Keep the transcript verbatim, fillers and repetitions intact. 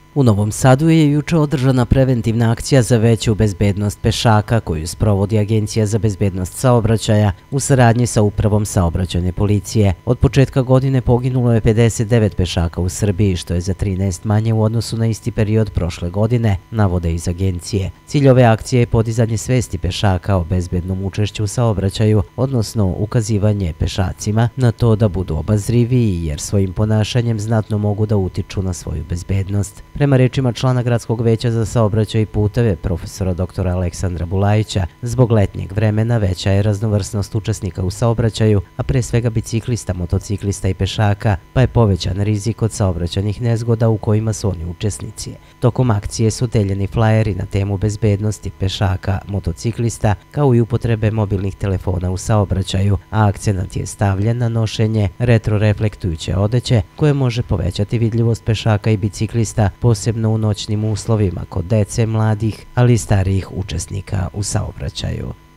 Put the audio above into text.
U Novom Sadu je juče održana preventivna akcija za veću bezbednost pešaka koju sprovodi Agencija za bezbednost saobraćaja u saradnji sa Upravom saobraćajne policije. Od početka godine poginulo je pedeset devet pešaka u Srbiji, što je za trinaest manje u odnosu na isti period prošle godine, navode iz agencije. Cilj ove akcije je podizanje svesti pešaka o bezbednom učešću u saobraćaju, odnosno ukazivanje pešacima na to da budu obazriviji jer svojim ponašanjem znatno mogu da utiču na svoju bezbednost. Prema rečima člana Gradskog veća za saobraćaj i puteve, profesora doktora Aleksandra Bulajića, zbog letnjeg vremena veća je raznovrsnost učesnika u saobraćaju, a pre svega biciklista, motociklista i pešaka, pa je povećan rizik od saobraćajnih nezgoda u kojima su oni učesnici. Tokom akcije su deljeni flajeri na temu bezbednosti pešaka, motociklista, kao i upotrebe mobilnih telefona u saobraćaju, a akcenat je stavljen na nošenje retroreflektujuće odeće koje može povećati vidljivost pešaka i biciklista, posebno u noćnim uslovima kod dece, mladih, ali i starijih učesnika u saobraćaju.